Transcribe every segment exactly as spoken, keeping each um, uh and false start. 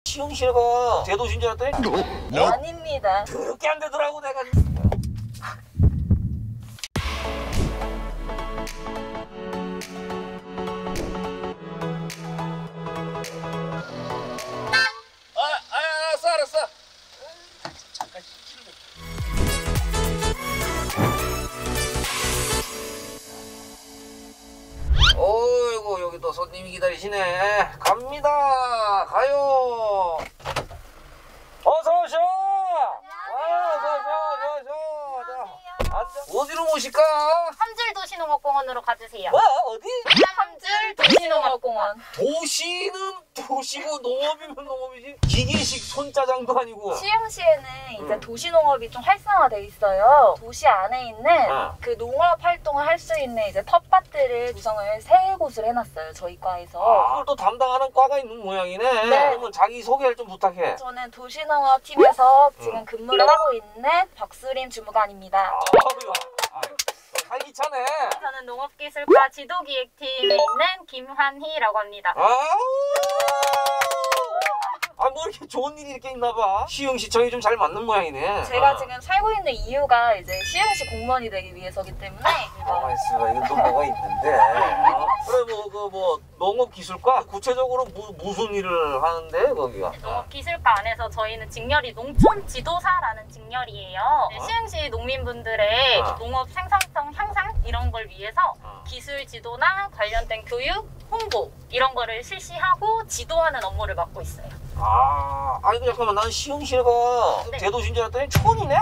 시흥시가 대도시인 줄 알았더니 아닙니다. 그렇게 안 되더라고 내가. 아, 아, 알았어, 알았어. 잠깐 시키는 어이구, 여기 또 손님이 기다리시네. 갑니다. 가요. 어서 오셔. 아, 어서 오셔, 어서 오셔. 자, 앉아. 어디로 모실까? 함줄 도시농업공원으로 가주세요. 뭐, 어디? 함줄 도시농업공원. 도시는 도시고 농업이면 농업이지. 기계식 손짜장도 아니고. 시흥시에는 이제 음. 도시농업이 좀 활성화돼 있어요. 도시 안에 있는 어. 그 농업 활동을 할 수 있는 이제 텃밭들을 구성을 세 곳을 해놨어요. 저희 과에서. 아, 그걸 또 담당하는 과가 있는 모양이네. 네. 그러면 자기 소개를 좀 부탁해. 저는 도시농업팀에서 지금 음. 근무를 하고 있는 박수림 주무관입니다. 아이고, 아이고, 활기차네. 저는 농업기술과 지도기획팀에 있는 김환희라고 합니다. 아우! 아, 뭐 이렇게 좋은 일이 이렇게 있나 봐. 시흥시청이 좀 잘 맞는 모양이네. 제가 어. 지금 살고 있는 이유가 이제 시흥시 공무원이 되기 위해서기 때문에 가만 있어봐. 이건 또 뭐가 있는데. 어? 그래, 뭐, 그, 뭐, 농업기술과 구체적으로 무, 무슨 일을 하는데, 거기가? 농업기술과 안에서 저희는 직렬이 농촌 지도사라는 직렬이에요. 네, 어? 시흥시 농민분들의 어. 농업 생산성 향상 이런 걸 위해서 어. 기술 지도나 관련된 교육, 홍보 이런 거를 실시하고 지도하는 업무를 맡고 있어요. 아, 아니, 잠깐만. 난 시흥시가 네. 대도시인 줄 알았더니 촌이네.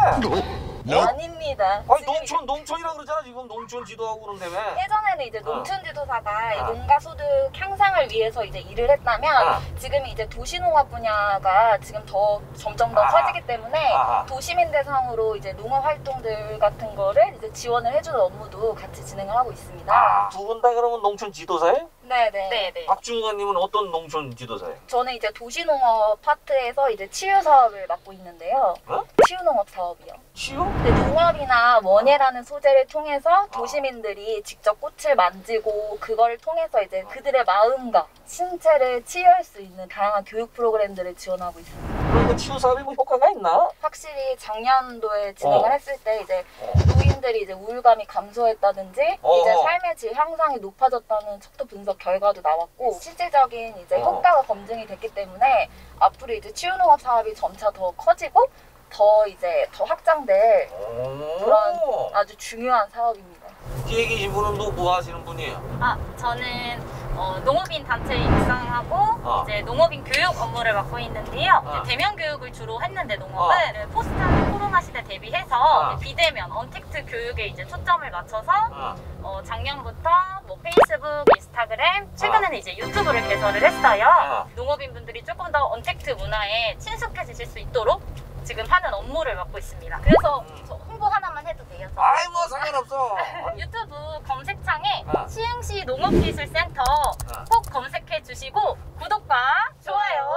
아닙니다. 아니, 지금 농촌, 농촌이라 그러잖아. 지금 농촌 지도하고 그런다며. 예전에는 이제 어. 농촌지도사가 어. 농가 소득 향상을 위해서 이제 일을 했다면 어. 지금 이제 도시농업 분야가 지금 더 점점 더 아하. 커지기 때문에 아하. 도시민 대상으로 이제 농업 활동들 같은 거를 이제 지원을 해주는 업무도 같이 진행을 하고 있습니다. 아, 두 분 다 그러면 농촌 지도사예요? 네네. 네네. 박주무관님은 어떤 농촌 지도사예요? 저는 이제 도시농업 파트에서 이제 치유 사업을 맡고 있는데요. 어? 치유농업 사업이요. 치유? 근데 농업이나 원예라는 소재를 통해서 도시민들이 직접 꽃을 만지고 그걸 통해서 이제 그들의 마음과 신체를 치유할 수 있는 다양한 교육 프로그램들을 지원하고 있습니다. 그럼 그 치유 사업이 뭐 효과가 있나? 확실히 작년도에 진행을 어. 했을 때 이제 어. 노인들이 이제 우울감이 감소했다든지 어. 이제 삶의 질 향상이 높아졌다는 척도 분석 결과도 나왔고 실질적인 이제 어. 효과가 검증이 됐기 때문에 앞으로 이제 치유농업 사업이 점차 더 커지고 더 이제 더 확장될 그런 아주 중요한 사업입니다. 뒤에 계신 분은 또 뭐 하시는 분이에요? 아, 저는 어, 농업인 단체 입상하고 어. 이제 농업인 교육 업무를 맡고 있는데요. 어. 이제 대면 교육을 주로 했는데 농업은 포스트 코로나 시대 대비해서 어. 이제 비대면 언택트 교육에 이제 초점을 맞춰서 어. 어, 작년부터 뭐 페이스북, 인스타그램, 최근에는 이제 유튜브를 개설을 했어요. 어. 농업인 분들이 조금 더 언택트 문화에 친숙해지실 수 있도록 지금 하는 업무를 맡고 있습니다. 그래서 음. 저 홍보 하나만 해도 돼요? 저? 아이 뭐 상관없어. 유튜브 검색창에 어. 시흥시 농업기술센터 꼭 검색해 주시고 구독과 좋아요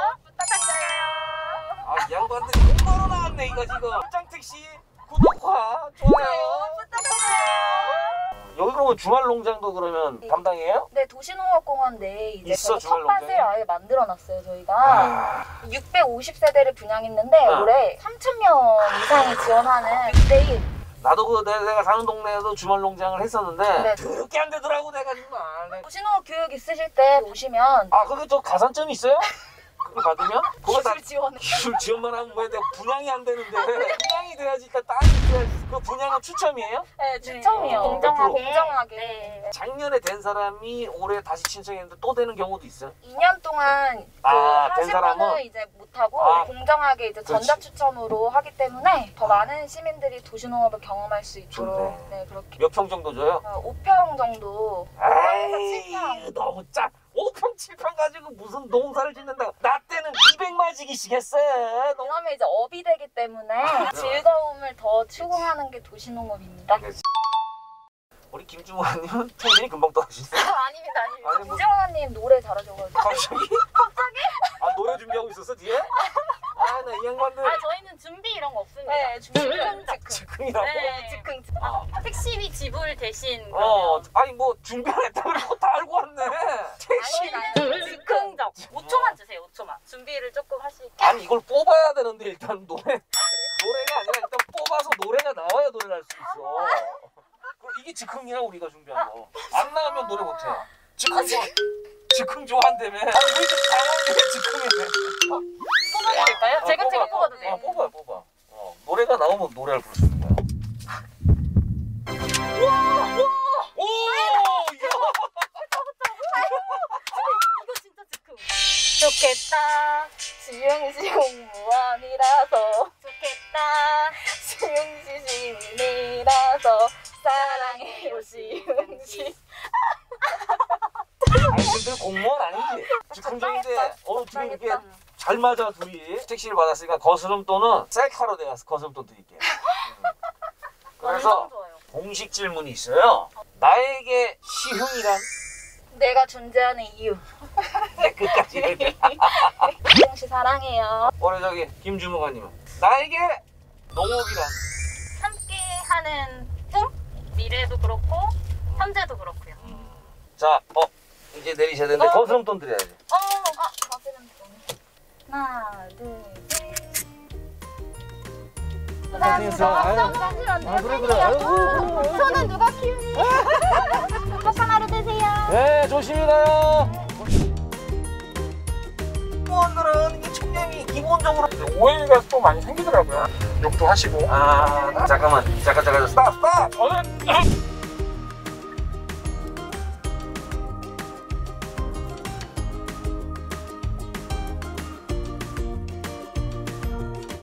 부탁드려요. 아, 이 양반들이 홍보로 나왔네 이거 지금. 현장택시 구독과 좋아요. 부탁드려요. 여기 그러면 주말 농장도 그러면 담당이에요? 네, 도시농업공원 내에 이제 있어, 저희가 주말 텃밭을 농장이? 아예 만들어놨어요. 저희가 아, 육백오십 세대를 분양했는데 어. 올해 삼천 명 이상이 지원하는 육 대 일. 나도 그 내- 내가 사는 동네에서 주말 농장을 했었는데 네. 그렇게 안 되더라고 내가 정말. 도시농업 교육 있으실 때 오시면 아, 그게 저 가산점이 있어요? 그걸 받으면? 그거 다 기술 지원을 기술 지원만 하면 뭐야? 내가 분양이 안 되는데 분양이 돼야지. 일단 땅이 돼야지. 그 분양은 추첨이에요? 네, 추첨이요. 어, 공정하게. 공정하게. 네. 작년에 된 사람이 올해 다시 신청했는데 또 되는 경우도 있어요? 이 년 동안 그 아, 된 하신 사람은? 분은 이제 못하고 아, 공정하게 이제 그렇지. 전자추첨으로 하기 때문에 더 많은 시민들이 도시농업을 경험할 수 있도록 좋네. 네, 그렇게 몇 평 정도 줘요? 어, 오 평 정도 에이, 너무 짜. 오 평, 칠 평 가지고 무슨 농사를 짓는다고. 나 때는 이백 마지기씩 했어. 너무 그러면 이제 업이 되기 때문에 즐거움을 더 추구하는 게 도시농업입니다. 우리 김주무관님은 텐션이 금방 떨어지세요? 아닙니다, 아닙니다. 아니, 뭐- 김정환님 노래 잘하셔가지고. 갑자기? 갑자기? 아, 노래 준비하고 있었어 뒤에? 아, 나 이 양반들 아, 저희는 준비 이런 거 없습니다. 네, 즉흥, 즉흥. 즉흥이라고? 네. 즉흥. 아, 택시비 지불 대신 어, 그러면 아니 뭐 준비 안 했다 그러고 다 알고 왔네. 택시. 아니, 아니. 즉흥적 오 초만 주세요. 오 초만 준비를 조금 하시 부탁드릴게요. 아니 이걸 뽑아야 되는데 일단 노래 노래가 아니라 일단 뽑아서 노래가 나와야 노래를 할 수 있어. 그럼 이게 즉흥이야 우리가 준비한 거. 안 나오면 노래 못해. 즉흥 좋아. 즉흥 좋아한다며. 아니 왜 이렇게 당황해 즉흥이네. 뽑아도 될까요? 어, 제가 뽑아, 제가 뽑아도 돼요. 어, 뽑아 뽑아. 어, 노래가 나오면 노래를 부를 수 있는 거야. 오! 이야! 이거 진짜 즉흥. 좋겠다. 지용시 공무원이라서 좋겠다. 시용시 시민이라서 사랑해요 시용시. 아니 근데 공무원 아니지. 즉흥적인데 어 지금 이렇게 잘 맞아 둘이. 택시를 받았으니까 거스름돈은 셀카로 내가 거스름돈 드릴게요. 음. 그래서 완전 좋아요. 공식 질문이 있어요. 나에게 시흥이란? 내가 존재하는 이유. 네, 끝까지 이렇게. 시용시 사랑해요. 우리 저기 김주무관님은 나에게 농업이란? 함께하는 꿈? 미래도 그렇고 현재도 그렇고요. 자, 어 이제 내리셔야 되는데 어? 거스름돈 드려야지. 어, 아, 거스름 돈. 하나, 둘, 셋. 안녕하세요. 아유. 아, 그래, 그래. 아이고. 저는 누가 키우니? 행복한 하루 되세요. 네, 조심히 가요. 공무원들은 이게 청렴이 기본적으로 오해가 또 많이 생기더라고요. 욕도 하시고. 아 잠깐만 잠깐 잠깐 스탑 스탑